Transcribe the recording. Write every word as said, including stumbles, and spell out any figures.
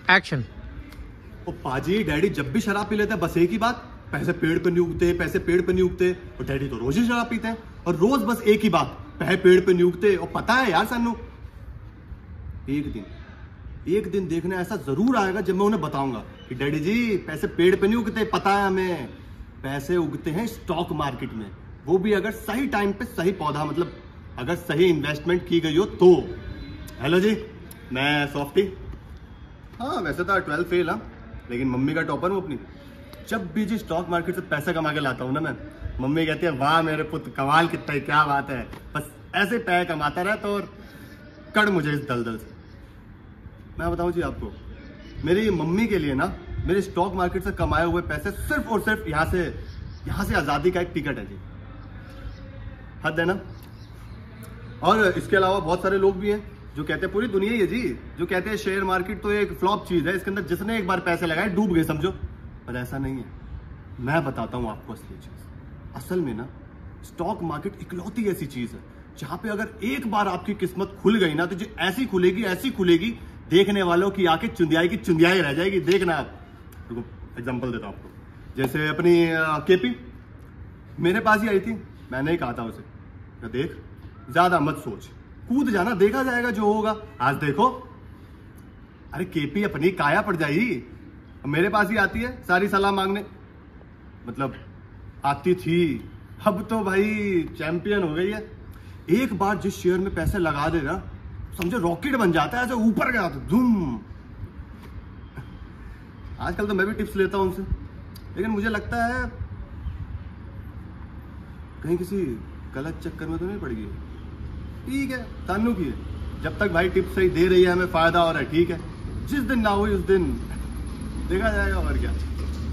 Action. ओ पाजी, daddy जब भी शराब पी लेते हैं बस एक ही बात, पैसे पेड़ पे नहीं उगते, पैसे पेड़ पे नहीं उगते। और डैडी तो रोज ही शराब पीते हैं और रोज बस एक ही बात, पैसे पेड़ पे नहीं उगते। और पता है यार सानू, एक दिन एक दिन देखना ऐसा जरूर आएगा जब मैं उन्हें बताऊंगा कि डैडी जी पैसे पेड़ पे नहीं उगते, पता है हमें, पैसे उगते हैं स्टॉक मार्केट में, वो भी अगर सही टाइम पे सही पौधा, मतलब अगर सही इन्वेस्टमेंट की गई हो तो। हेलो जी, मैं सॉफ्टी। हाँ वैसे तो ट्वेल्थ फेल हाँ, लेकिन मम्मी का टॉपर हूँ अपनी। जब भी जी स्टॉक मार्केट से पैसा कमा के लाता हूँ ना मैं, मम्मी कहती है वाह मेरे पुत्र कमाल कितना, क्या बात है, बस ऐसे पैसे कमाता रहे तो और कड़ मुझे इस दलदल से। मैं बताऊं जी आपको, मेरी मम्मी के लिए ना मेरे स्टॉक मार्केट से कमाए हुए पैसे सिर्फ और सिर्फ यहाँ से यहाँ से आज़ादी का एक टिकट है जी। हद है ना। और इसके अलावा बहुत सारे लोग भी हैं जो कहते हैं, पूरी दुनिया ही है जी, जो कहते हैं शेयर मार्केट तो एक फ्लॉप चीज़ है, इसके अंदर जिसने एक बार पैसे लगाए डूब गए समझो। पर ऐसा नहीं है, मैं बताता हूँ आपको असली चीज़। असल में ना स्टॉक मार्केट इकलौती ऐसी चीज़ है जहाँ पे अगर एक बार आपकी किस्मत खुल गई ना तो जो ऐसी खुलेगी ऐसी खुलेगी, देखने वालों की आंखें चुंदियाई की चुंदियाई रह जाएगी। देखना आप, एग्जांपल देता हूँ आपको। जैसे अपनी केपी मेरे पास ही आई थी, मैंने ही कहा था उसे, देख ज्यादा मत सोच, कूद जाना, देखा जाएगा जो होगा। आज देखो, अरे केपी अपनी काया पड़ जाएगी, मेरे पास ही आती है सारी सलाह मांगने, मतलब आती थी, अब तो भाई चैंपियन हो गई है। एक बार जिस शेयर में पैसे लगा दे ना, समझो रॉकेट बन जाता है, ऐसे ऊपर गया तो धूम। आजकल तो मैं भी टिप्स लेता हूं उनसे, लेकिन मुझे लगता है कहीं किसी गलत चक्कर में तो नहीं पड़ गई। ठीक है, तानू की है, जब तक भाई टिप्स सही दे रही है, हमें फायदा हो रहा है, ठीक है। जिस दिन ना हुई उस दिन देखा जाएगा, और क्या।